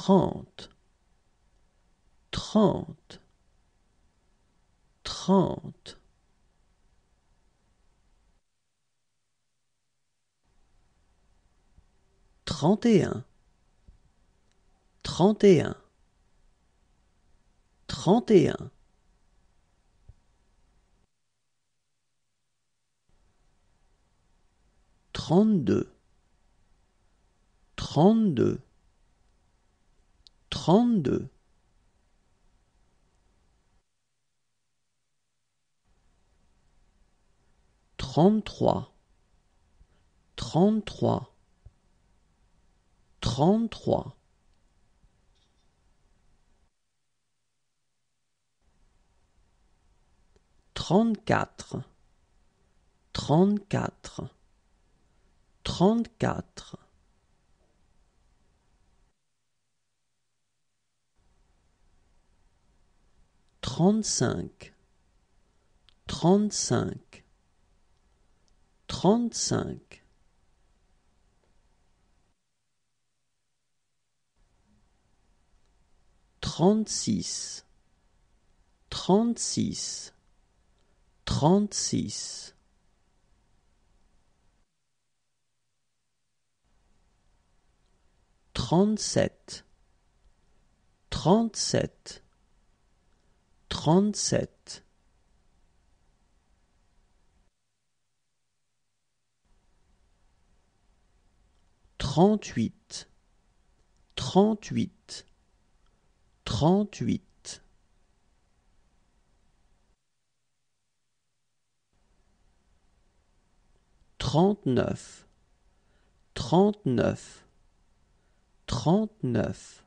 30, 30, 30. 31, 31, 31. 32, 32, 32. 33, 33, 33. 34, 34, 34. 35, 35, 35. 36, 36, 36. 37, 37, 37. 38, 38, 38. 39, 39, 39.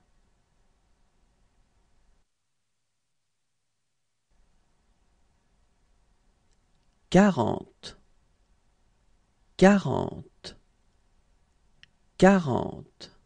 40, 40, 40.